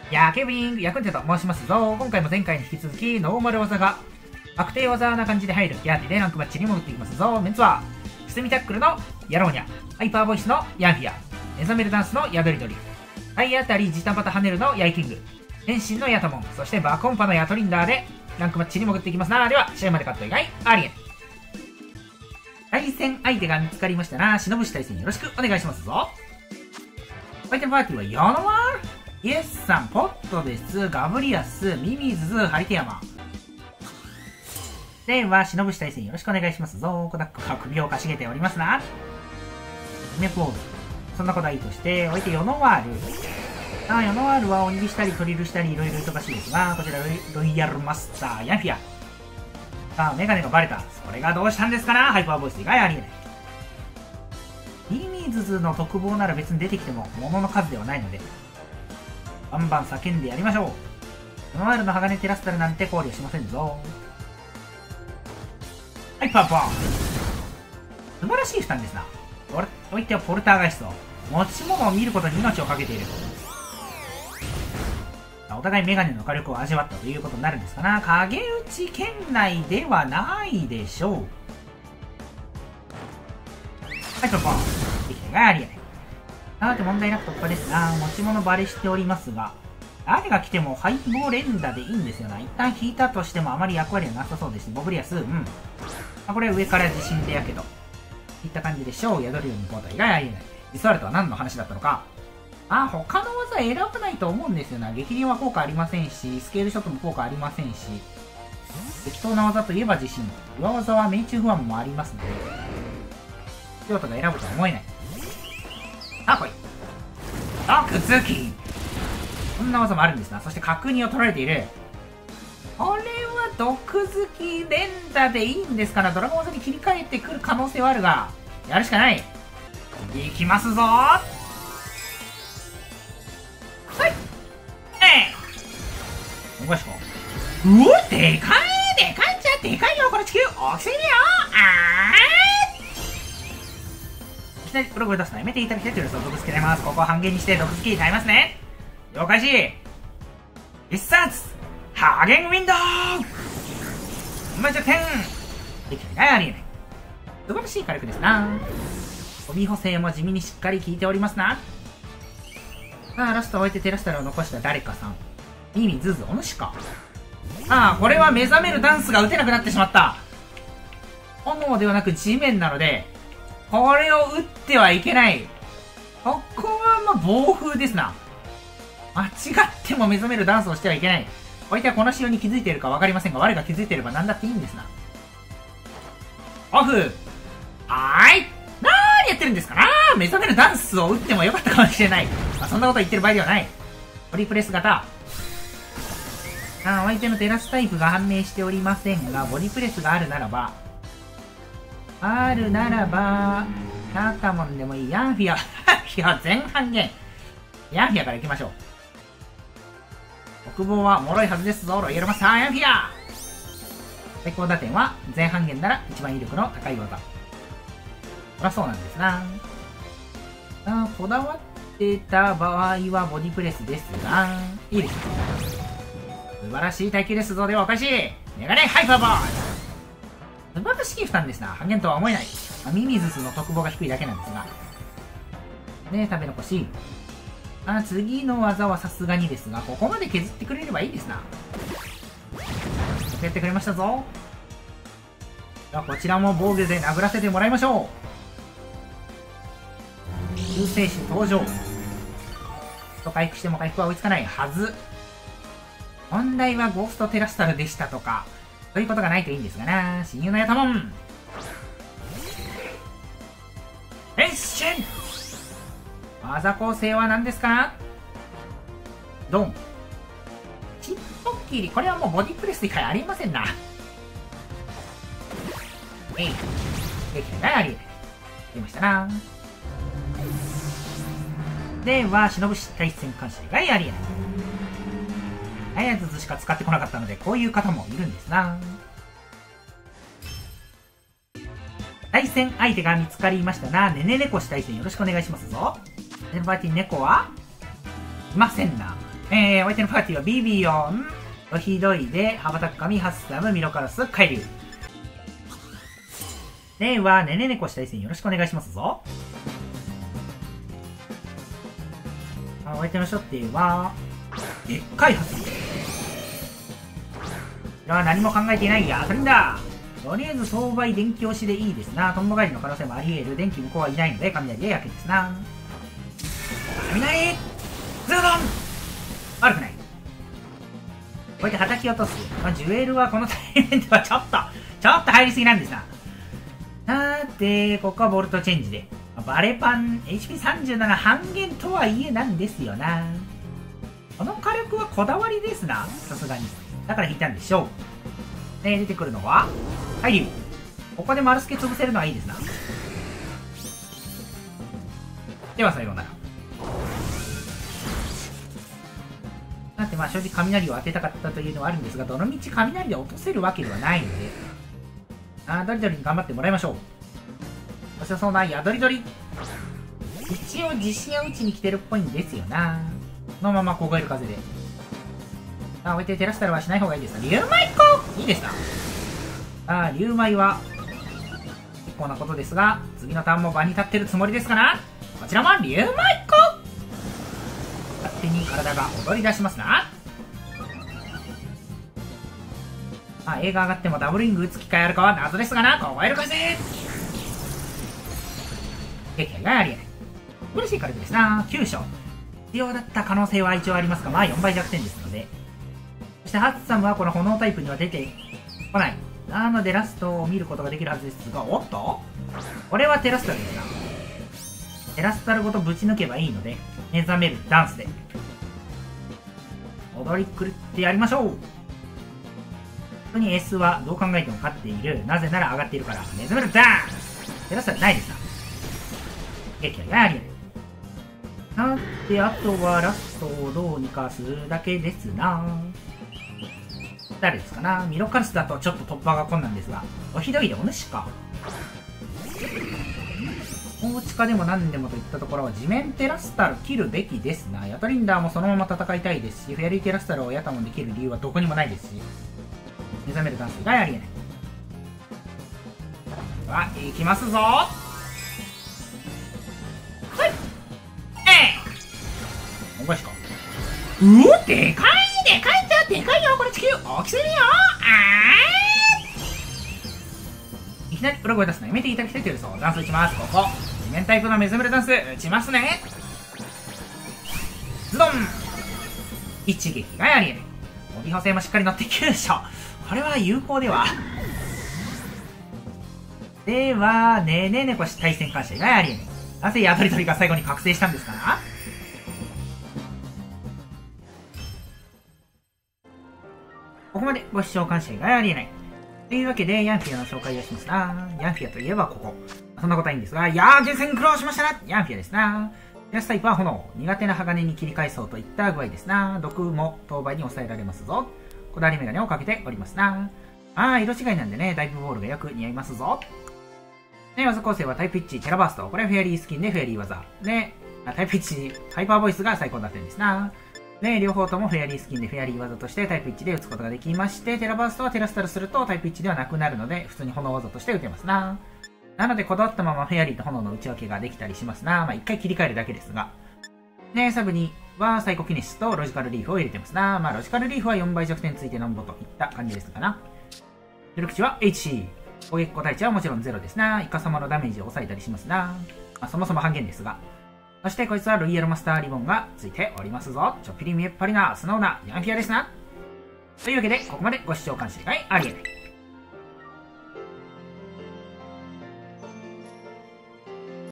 ケビング、ヤクンテと申しますぞ。今回も前回に引き続き、ノーマル技が、確定技な感じで入るヤーティでランクマッチに戻っていきますぞ。メンツは、くすみタックルのヤローニャ、ハイパーボイスのヤンフィア、目覚めるダンスのヤドリドリ、体当たりジタバタ跳ねるのヤイキング、変身のヤトモン、そしてバコンパのヤトリンダーで、ランクマッチに戻っていきますな。では、試合までカット以外、ありえん。対戦相手が見つかりましたな。忍ぶし対戦よろしくお願いしますぞ。相手パーティーはヨノワール、イエスさん、ポットです、ガブリアス、ミミズズ、ハリテヤマ。では、忍ぶし対戦よろしくお願いしますぞ。コダックが首をかしげておりますな。メポーズ。そんなことはいいとして、おいてヨノワール。ヨノワールは鬼火したりトリルしたりいろいろ忙しいですが、こちらロイヤルマスター、ヤンフィア。メガネがバレた。それがどうしたんですかな。ハイパーボイス以外ありえない。ミミズズの特防なら別に出てきても物の数ではないので、バンバン叫んでやりましょう。ヨノワールの鋼テラスタルなんて考慮しませんぞ。はい、パーパー。素晴らしい負担ですな。おいてはポルターガイスト。持ち物を見ることに命を懸けている。お互いメガネの火力を味わったということになるんですかな。影打ち圏内ではないでしょう。はい、パーパー。できたがありえない。さて問題なく突破ですが、持ち物バレしておりますが、誰が来てもハイボ連打でいいんですよな。一旦引いたとしてもあまり役割はなさそうですし、ボブリアス、これは上から地震でやけど。いった感じでしょう。宿るように交代がありえない。ディスワルトは何の話だったのか。他の技選ばないと思うんですよな。激鱗は効果ありませんし、スケールショットも効果ありませんし、適当な技といえば地震。裏技は命中不安もありますので、京都が選ぶとは思えない。来い。毒突き。こんな技もあるんですな。そして角煮を取られている。これは毒突き連打でいいんですから、ドラゴン技に切り替えてくる可能性はあるが、やるしかない。いきますぞー。はい。おかしか。うわ、でかいでかいんじゃ、でかいよ、この地球。おきすぎるよ。いきなりプログレ出すのやめていただきたいという毒付けられます。ここを半減にして毒付きに耐えますね。了解し。必殺ハーゲンウィンドウ。今10点。できないありえない。素晴らしい火力ですな。飛び補正も地味にしっかり効いておりますな。ラストを置いてテラスタルを残した誰かさん。ミミズズお主か。これは目覚めるダンスが打てなくなってしまった。炎ではなく地面なので、これを打ってはいけない。ここは暴風ですな。間違っても目覚めるダンスをしてはいけない。相手はこの仕様に気づいているか分かりませんが、我が気づいていれば何だっていいんですな。オフ。何やってるんですかな。目覚めるダンスを打ってもよかったかもしれない。そんなこと言ってる場合ではない。トリプレス型。相手のテラスタイプが判明しておりませんが、ボディプレスがあるならば、タタモンでもいい。ヤンフィア。前半減。ヤンフィアから行きましょう。国防は脆いはずですぞ。ロイヤルマスターヤンフィア。最高打点は前半減なら一番威力の高い技。そりゃそうなんですな。こだわってた場合はボディプレスですが、いいですね。素晴らしい耐久ですぞ。ではお返し。メガネハイパーボーイ。素晴らしい負担ですな。半減とは思えない。ミミズスの特防が低いだけなんですが。食べ残し。次の技はさすがにですが、ここまで削ってくれればいいですな。やってくれましたぞ。こちらも防御で殴らせてもらいましょう。救世主登場。回復しても回復は追いつかないはず。問題はゴーストテラスタルでしたとか、そういうことがないといいんですがな。親友のヤタモン。変身。技構成は何ですか。ドン。チッポッキリ。これはもうボディプレス以外ありませんな。できないありえない。出ましたな。では、忍ぶし対戦監視以外ありえない。早ずつしか使ってこなかったので、こういう方もいるんですな。対戦相手が見つかりましたな。ねねねこし対戦よろしくお願いしますぞ。ネバーティ猫はいませんな。 お相手のパーティーはビビオン、ロヒドイで、羽ばたく神、ハッサム、ミロカラス、海流。では、ねねねこし対戦よろしくお願いしますぞ。お相手の初手は、でっかいハス。では何も考えていないや、トリンだ。とりあえず相場電気押しでいいですな。トンボ帰りの可能性もあり得る。電気向こうはいないので、雷で焼けですな。雷ズードン悪くない。こうやって叩き落とす。まあ、ジュエルはこの対面ではちょっと入りすぎなんですな。さて、ここはボルトチェンジで。バレパン、HP37 半減とはいえなんですよな。この火力はこだわりですな。さすがに。だから引いたんでしょう。で、出てくるのは、海流。ここで丸助潰せるのはいいですな。では、さようなら。だってまあ正直雷を当てたかったというのはあるんですが、どのみち雷で落とせるわけではないので、ドリドリに頑張ってもらいましょう。そしてそうな、ドリドリ。一応地震を打ちに来てるっぽいんですよな。このまま凍える風で。置いて照らしたらはしない方がいいですな。竜舞いいですな。竜舞は、結構なことですが、次のターンも場に立ってるつもりですかな。こちらも竜舞勝手に体が踊り出しますな。映画上がってもダブルイング打つ機会あるかは謎ですがな。凍える風撃破がありえない。嬉しい火力ですな。9勝。必要だった可能性は一応ありますが、まあ4倍弱点ですので。そしてハッサムはこの炎タイプには出てこない。なのでラストを見ることができるはずですが、おっとこれはテラスタルですな。テラスタルごとぶち抜けばいいので、目覚めるダンスで。踊り狂ってやりましょう。本当に S はどう考えても勝っている。なぜなら上がっているから。目覚めるダンステラスタルないですな。撃破がありえない。さて、あとはラストをどうにかするだけですな。誰ですかな。ミロカルスだとちょっと突破が困難ですが、おひどいでお主か。大地下でも何でもといったところは地面テラスタル切るべきですな。ヤトリンダーもそのまま戦いたいですし、フェアリーテラスタルをヤタモンで切る理由はどこにもないですし、目覚めるダンスがありえない。行きますぞ。おかしか。でかいよこれ地球大きすぎるよ。いきなり裏声出すのやめていただきたいというそうダンス打ちます。ここ地面タイプの目覚めるダンス打ちますね。ズドン一撃がありえない。帯補正もしっかり乗って9勝。これは有効では。ではねねねこし対戦感謝がありえない。なぜヤドリドリが最後に覚醒したんですかな。ここまでご視聴感謝がありえない。というわけで、ヤンフィアの紹介をしますな。ヤンフィアといえばここ。そんなことはいいんですが、厳選苦労しましたな。ヤンフィアですな。テラスタイプは炎。苦手な鋼に切り返そうといった具合ですな。毒も当倍に抑えられますぞ。こだわりメガネをかけておりますな。色違いなんでね、ダイブボールがよく似合いますぞ。で、技構成はタイプ1、テラバースト。これはフェアリースキンでフェアリー技。で、タイプ1、ハイパーボイスが最高だったんですな。で、両方ともフェアリースキンでフェアリー技としてタイプ1で打つことができまして、テラバーストはテラスタルするとタイプ1ではなくなるので、普通に炎技として打てますな。なので、こだわったままフェアリーと炎の内訳ができたりしますな。一回切り替えるだけですが。で、サブにはサイコキネシスとロジカルリーフを入れてますな。ロジカルリーフは4倍弱点ついてなんぼといった感じですかな。出力値は HC。攻撃個体値はもちろん0ですな。イカ様のダメージを抑えたりしますな。そもそも半減ですが。そしてこいつはロイヤルマスターリボンがついておりますぞ。ちょっぴり見えっ張りな素直なヤンフィアですな。というわけで、ここまでご視聴感謝がありがとう。